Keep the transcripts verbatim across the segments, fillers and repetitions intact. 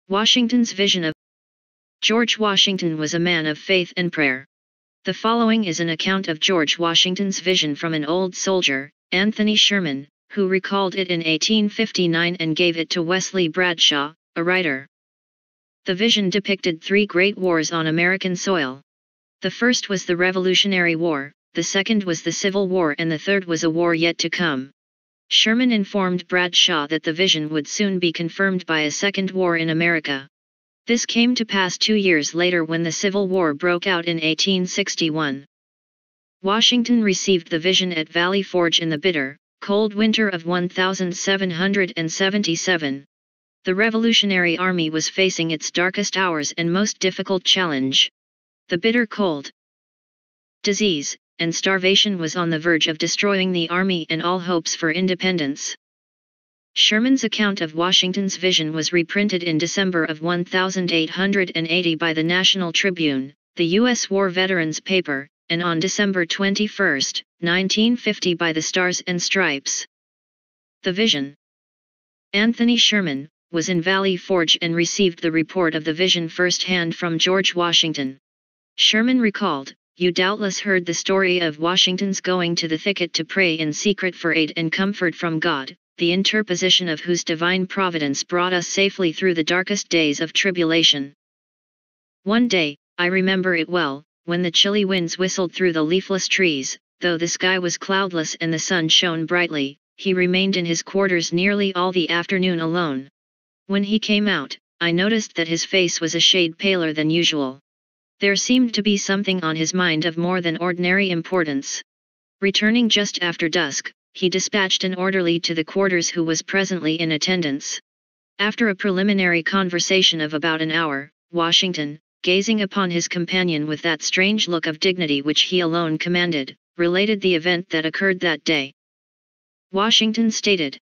Washington's vision of George Washington was a man of faith and prayer. The following is an account of George Washington's vision from an old soldier, Anthony Sherman, who recalled it in eighteen fifty-nine and gave it to Wesley Bradshaw, a writer. The vision depicted three great wars on American soil. The first was the Revolutionary War, the second was the Civil War, and the third was a war yet to come. Sherman informed Bradshaw that the vision would soon be confirmed by a second war in America. This came to pass two years later when the Civil War broke out in eighteen sixty-one. Washington received the vision at Valley Forge in the bitter, cold winter of seventeen seventy-seven. The Revolutionary Army was facing its darkest hours and most difficult challenge. The bitter cold, disease, and starvation was on the verge of destroying the army and all hopes for independence. Sherman's account of Washington's vision was reprinted in December of eighteen eighty by the National Tribune, the U S War Veterans paper, and on December twenty-first, nineteen fifty by the Stars and Stripes. The vision. Anthony Sherman was in Valley Forge and received the report of the vision firsthand from George Washington. Sherman recalled, "You doubtless heard the story of Washington's going to the thicket to pray in secret for aid and comfort from God, the interposition of whose divine providence brought us safely through the darkest days of tribulation. One day, I remember it well, when the chilly winds whistled through the leafless trees, though the sky was cloudless and the sun shone brightly, he remained in his quarters nearly all the afternoon alone. When he came out, I noticed that his face was a shade paler than usual. There seemed to be something on his mind of more than ordinary importance. Returning just after dusk, he dispatched an orderly to the quarters who was presently in attendance. After a preliminary conversation of about an hour, Washington, gazing upon his companion with that strange look of dignity which he alone commanded, related the event that occurred that day. Washington stated,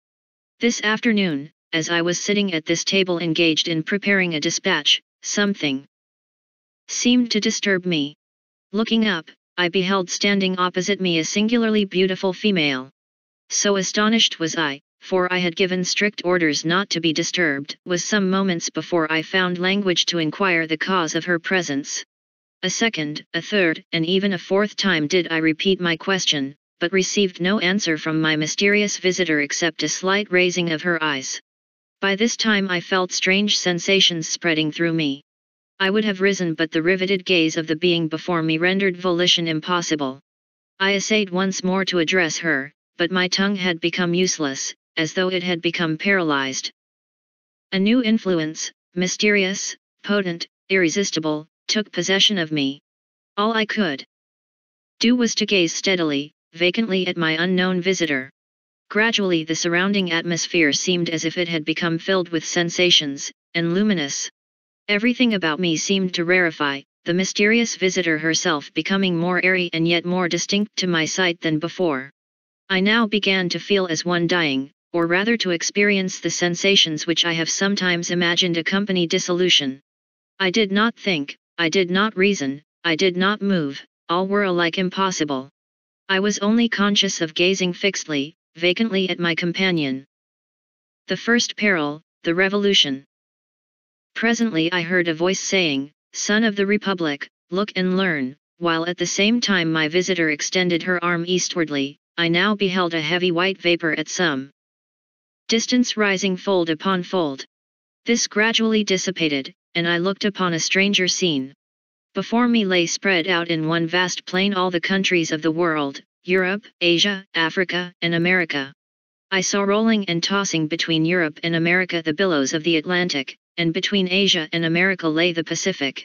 "This afternoon, as I was sitting at this table engaged in preparing a dispatch, something seemed to disturb me. Looking up, I beheld standing opposite me a singularly beautiful female. So astonished was I, for I had given strict orders not to be disturbed, was some moments before I found language to inquire the cause of her presence. A second, a third, and even a fourth time did I repeat my question, but received no answer from my mysterious visitor except a slight raising of her eyes. By this time I felt strange sensations spreading through me. I would have risen, but the riveted gaze of the being before me rendered volition impossible. I essayed once more to address her, but my tongue had become useless, as though it had become paralyzed. A new influence, mysterious, potent, irresistible, took possession of me. All I could do was to gaze steadily, vacantly at my unknown visitor. Gradually the surrounding atmosphere seemed as if it had become filled with sensations, and luminous. Everything about me seemed to rarefy, the mysterious visitor herself becoming more airy and yet more distinct to my sight than before. I now began to feel as one dying, or rather to experience the sensations which I have sometimes imagined accompany dissolution. I did not think, I did not reason, I did not move, all were alike impossible. I was only conscious of gazing fixedly, vacantly at my companion. The first peril, the revolution. Presently I heard a voice saying, 'Son of the Republic, look and learn,' while at the same time my visitor extended her arm eastwardly. I now beheld a heavy white vapor at some distance rising fold upon fold. This gradually dissipated, and I looked upon a stranger scene. Before me lay spread out in one vast plain all the countries of the world, Europe, Asia, Africa, and America. I saw rolling and tossing between Europe and America the billows of the Atlantic, and between Asia and America lay the Pacific.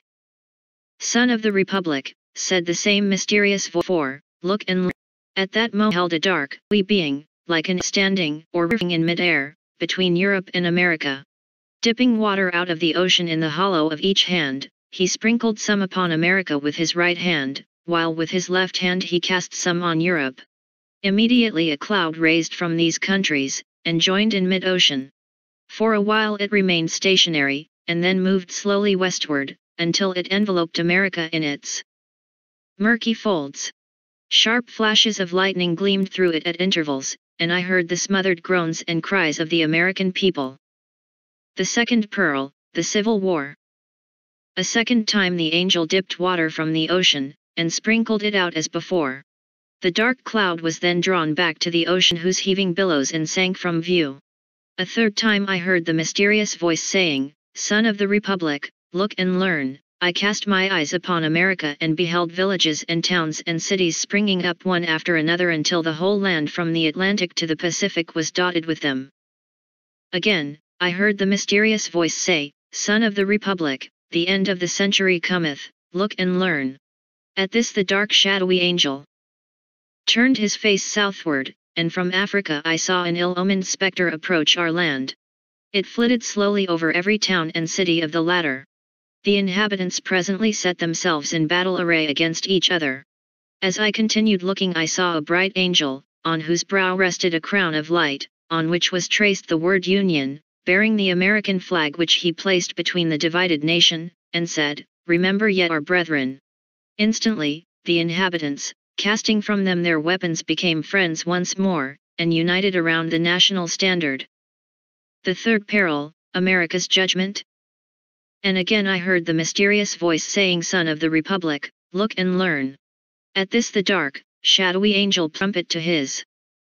'Son of the Republic,' said the same mysterious voice, 'look and learn.' At that moment held a dark, wee being, like an standing, or roving in mid-air, between Europe and America. Dipping water out of the ocean in the hollow of each hand, he sprinkled some upon America with his right hand, while with his left hand he cast some on Europe. Immediately a cloud raised from these countries, and joined in mid-ocean. For a while it remained stationary, and then moved slowly westward, until it enveloped America in its murky folds. Sharp flashes of lightning gleamed through it at intervals, and I heard the smothered groans and cries of the American people. The second pearl, the Civil War. A second time the angel dipped water from the ocean, and sprinkled it out as before. The dark cloud was then drawn back to the ocean whose heaving billows and sank from view. A third time I heard the mysterious voice saying, Son of the Republic, look and learn. I cast my eyes upon America and beheld villages and towns and cities springing up one after another until the whole land from the Atlantic to the Pacific was dotted with them. Again, I heard the mysterious voice say, Son of the Republic, the end of the century cometh, look and learn. At this the dark shadowy angel turned his face southward, and from Africa I saw an ill-omened spectre approach our land. It flitted slowly over every town and city of the latter. The inhabitants presently set themselves in battle array against each other. As I continued looking I saw a bright angel, on whose brow rested a crown of light, on which was traced the word Union, bearing the American flag which he placed between the divided nation, and said, Remember yet our brethren. Instantly, the inhabitants, casting from them their weapons, became friends once more, and united around the national standard. The third peril, America's judgment. And again I heard the mysterious voice saying, Son of the Republic, look and learn. At this the dark, shadowy angel trumpet to his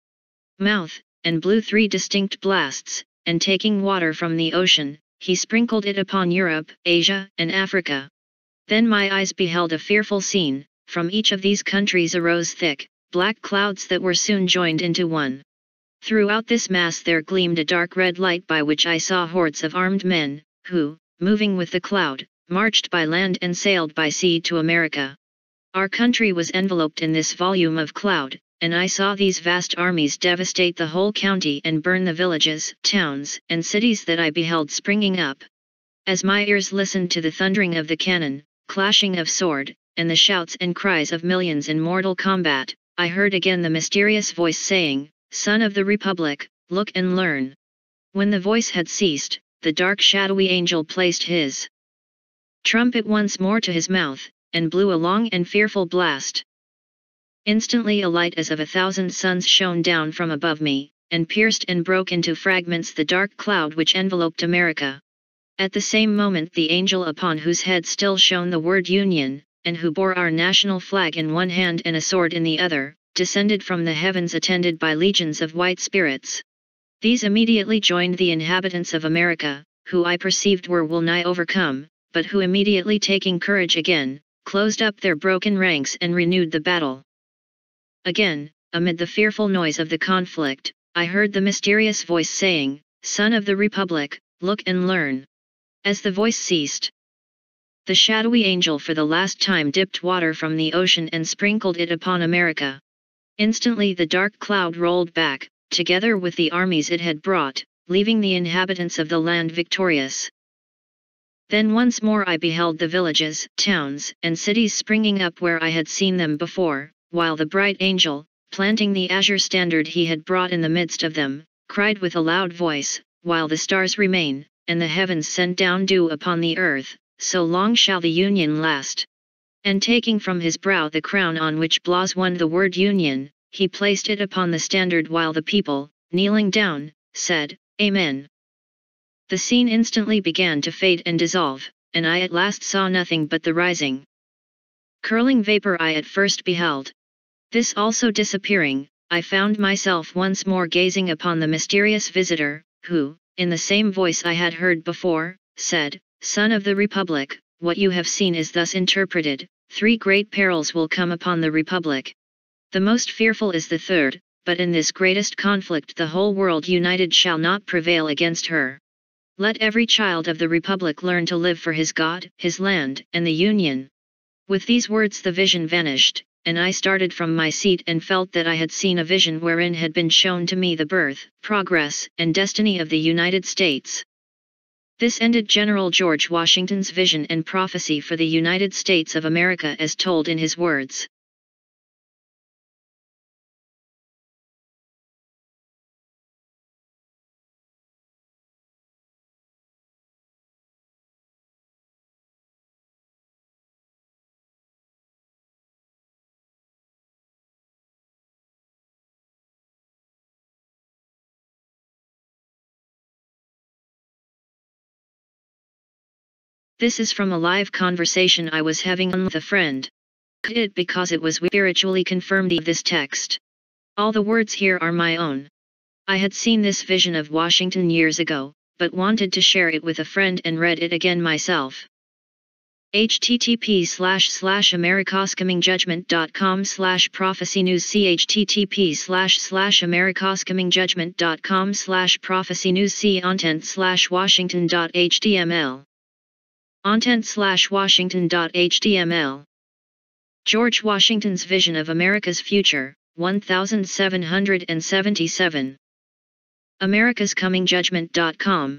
mouth, and blew three distinct blasts, and taking water from the ocean, he sprinkled it upon Europe, Asia, and Africa. Then my eyes beheld a fearful scene. From each of these countries arose thick, black clouds that were soon joined into one. Throughout this mass there gleamed a dark red light by which I saw hordes of armed men, who, moving with the cloud, marched by land and sailed by sea to America. Our country was enveloped in this volume of cloud, and I saw these vast armies devastate the whole county and burn the villages, towns, and cities that I beheld springing up. As my ears listened to the thundering of the cannon, clashing of sword, and the shouts and cries of millions in mortal combat, I heard again the mysterious voice saying, Son of the Republic, look and learn. When the voice had ceased, the dark shadowy angel placed his trumpet once more to his mouth, and blew a long and fearful blast. Instantly a light as of a thousand suns shone down from above me, and pierced and broke into fragments the dark cloud which enveloped America. At the same moment the angel upon whose head still shone the word Union, and who bore our national flag in one hand and a sword in the other, descended from the heavens attended by legions of white spirits. These immediately joined the inhabitants of America, who I perceived were well nigh overcome, but who immediately taking courage again, closed up their broken ranks and renewed the battle. Again, amid the fearful noise of the conflict, I heard the mysterious voice saying, Son of the Republic, look and learn. As the voice ceased, the shadowy angel for the last time dipped water from the ocean and sprinkled it upon America. Instantly the dark cloud rolled back, together with the armies it had brought, leaving the inhabitants of the land victorious. Then once more I beheld the villages, towns, and cities springing up where I had seen them before, while the bright angel, planting the azure standard he had brought in the midst of them, cried with a loud voice, While the stars remain, and the heavens send down dew upon the earth, so long shall the Union last. And taking from his brow the crown on which blazed one the word Union, he placed it upon the standard while the people, kneeling down, said, Amen. The scene instantly began to fade and dissolve, and I at last saw nothing but the rising, curling vapor I at first beheld. This also disappearing, I found myself once more gazing upon the mysterious visitor, who, in the same voice I had heard before, said, Son of the Republic, what you have seen is thus interpreted, three great perils will come upon the Republic. The most fearful is the third, but in this greatest conflict the whole world united shall not prevail against her. Let every child of the Republic learn to live for his God, his land, and the Union. With these words the vision vanished, and I started from my seat and felt that I had seen a vision wherein had been shown to me the birth, progress, and destiny of the United States. This ended General George Washington's vision and prophecy for the United States of America as told in his words. This is from a live conversation I was having with a friend. It because it was spiritually confirmed of this text. All the words here are my own. I had seen this vision of Washington years ago, but wanted to share it with a friend and read it again myself. http slash slash americascomingjudgment.com slash prophecy news c http slash slash americascomingjudgment.com slash prophecy news c content slash washington.html content slash washington.html George Washington's Vision of America's Future, seventeen seventy-seven. americascomingjudgment dot com.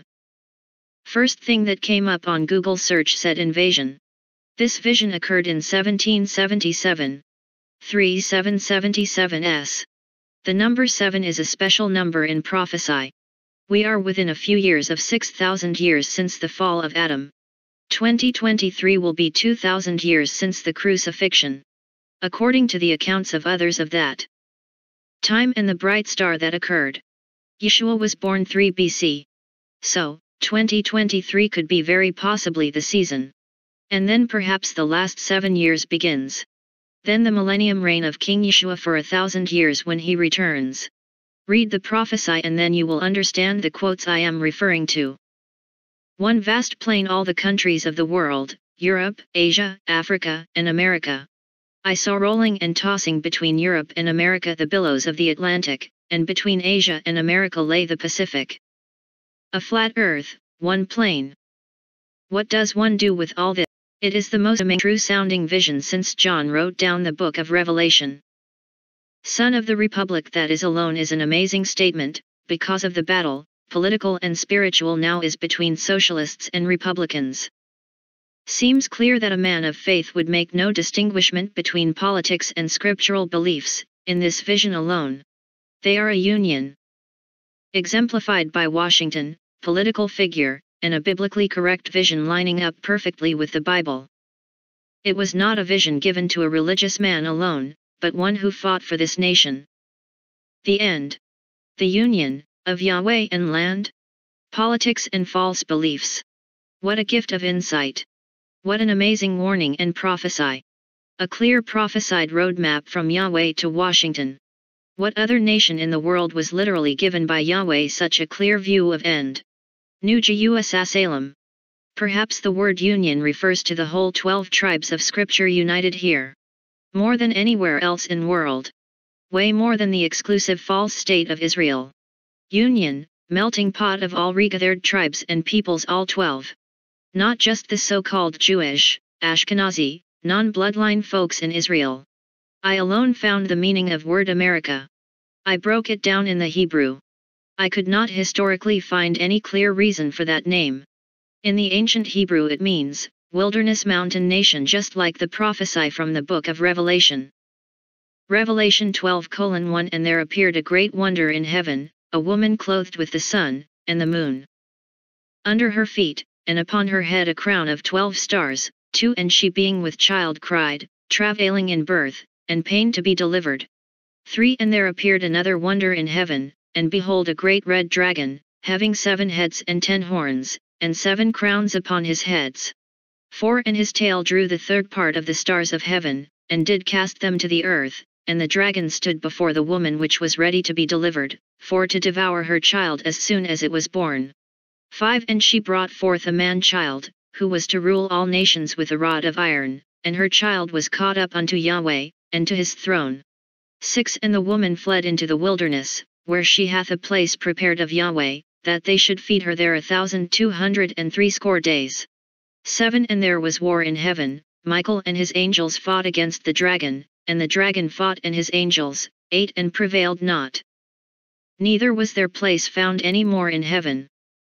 First thing that came up on Google search said invasion. This vision occurred in seventeen seventy-seven. thirty-seven seventy-seven S. The number seven is a special number in prophesy. We are within a few years of six thousand years since the fall of Adam. twenty twenty-three will be two thousand years since the crucifixion. According to the accounts of others of that time and the bright star that occurred. Yhushua was born three B C. So, twenty twenty-three could be very possibly the season. And then perhaps the last seven years begins. Then the millennium reign of King Yhushua for a thousand years when he returns. Read the prophesy and then you will understand the quotes I am referring to. One vast plain, all the countries of the world, Europe, Asia, Africa, and America. I saw rolling and tossing between Europe and America the billows of the Atlantic, and between Asia and America lay the Pacific. A flat earth, one plain. What does one do with all this? It is the most true-sounding vision since John wrote down the book of Revelation. Son of the Republic that is alone is an amazing statement, because of the battle, political and spiritual now is between socialists and Republicans. Seems clear that a man of faith would make no distinguishment between politics and scriptural beliefs, in this vision alone. They are a union. Exemplified by Washington, political figure, and a biblically correct vision lining up perfectly with the Bible. It was not a vision given to a religious man alone, but one who fought for this nation. The end. The union, of Yahweh and land. Politics and false beliefs. What a gift of insight. What an amazing warning and prophesy. A clear prophesied roadmap from Yahweh to Washington. What other nation in the world was literally given by Yahweh such a clear view of end? New Jerusalem. Perhaps the word union refers to the whole twelve tribes of Scripture united here. More than anywhere else in world. Way more than the exclusive false state of Israel. Union, melting pot of all regathered tribes and peoples, all twelve. Not just the so-called Jewish, Ashkenazi, non-bloodline folks in Israel. I alone found the meaning of word America. I broke it down in the Hebrew. I could not historically find any clear reason for that name. In the ancient Hebrew it means, wilderness mountain nation, just like the prophesy from the book of Revelation. Revelation twelve colon one And there appeared a great wonder in heaven, a woman clothed with the sun, and the moon under her feet, and upon her head a crown of twelve stars, two and she being with child cried, travailing in birth, and pain to be delivered. three And there appeared another wonder in heaven, and behold a great red dragon, having seven heads and ten horns, and seven crowns upon his heads. four And his tail drew the third part of the stars of heaven, and did cast them to the earth, and the dragon stood before the woman which was ready to be delivered, for to devour her child as soon as it was born. five And she brought forth a man-child, who was to rule all nations with a rod of iron, and her child was caught up unto Yahweh, and to his throne. six And the woman fled into the wilderness, where she hath a place prepared of Yahweh, that they should feed her there a thousand two hundred and threescore days. seven And there was war in heaven, Michael and his angels fought against the dragon, and the dragon fought and his angels, eight And prevailed not. Neither was their place found any more in heaven.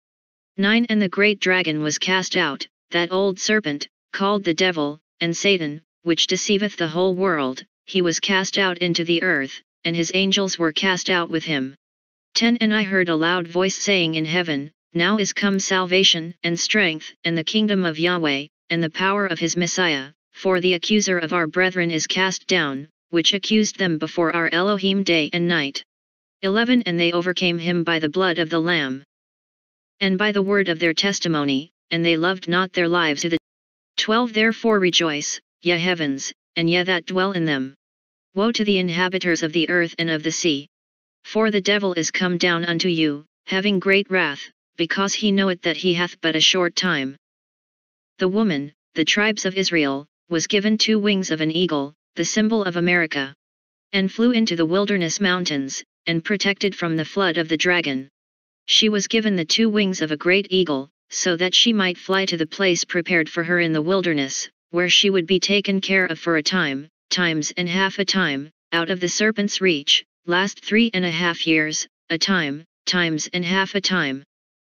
nine And the great dragon was cast out, that old serpent, called the devil, and Satan, which deceiveth the whole world, he was cast out into the earth, and his angels were cast out with him. ten And I heard a loud voice saying in heaven, Now is come salvation, and strength, and the kingdom of Yahweh, and the power of his Messiah, for the accuser of our brethren is cast down, which accused them before our Elohim day and night. eleven And they overcame him by the blood of the Lamb, and by the word of their testimony, and they loved not their lives to the twelve. Therefore rejoice, ye heavens, and ye that dwell in them. Woe to the inhabitants of the earth and of the sea! For the devil is come down unto you, having great wrath, because he knoweth that he hath but a short time. The woman, the tribes of Israel, was given two wings of an eagle, the symbol of America, and flew into the wilderness mountains, and protected from the flood of the dragon. She was given the two wings of a great eagle, so that she might fly to the place prepared for her in the wilderness, where she would be taken care of for a time, times and half a time, out of the serpent's reach, last three and a half years, a time, times and half a time.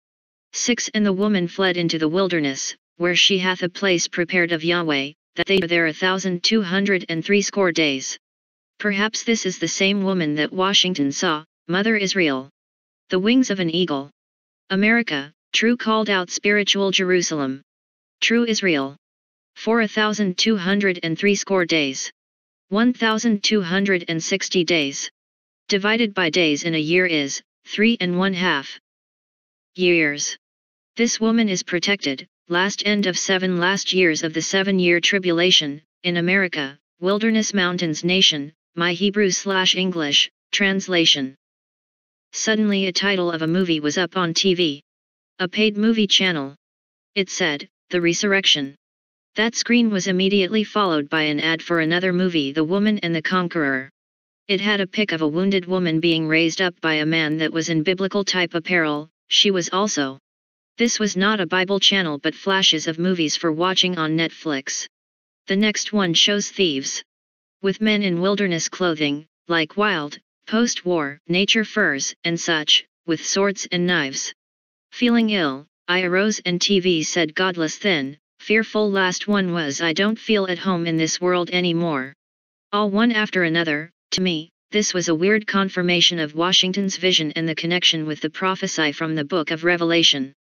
six And the woman fled into the wilderness, where she hath a place prepared of Yahweh, that they are there a thousand two hundred and threescore days. Perhaps this is the same woman that Washington saw, Mother Israel. The wings of an eagle. America, true called out spiritual Jerusalem. True Israel. For a thousand two hundred and threescore days. One thousand two hundred and sixty days. Divided by days in a year is, three and one half years. This woman is protected, last end of seven last years of the seven-year tribulation, in America, Wilderness Mountains Nation, my Hebrew slash English, translation. Suddenly a title of a movie was up on T V. A paid movie channel. It said, The Resurrection. That screen was immediately followed by an ad for another movie, The Woman and the Conqueror. It had a pic of a wounded woman being raised up by a man that was in biblical type apparel. She was also. This was not a Bible channel but flashes of movies for watching on Netflix. The next one shows thieves. With men in wilderness clothing, like wild, post-war, nature furs and such, with swords and knives. Feeling ill, I arose and T V said godless then, fearful. Last one was I don't feel at home in this world anymore. All one after another. To me, this was a weird confirmation of Washington's vision and the connection with the prophesy from the book of Revelation.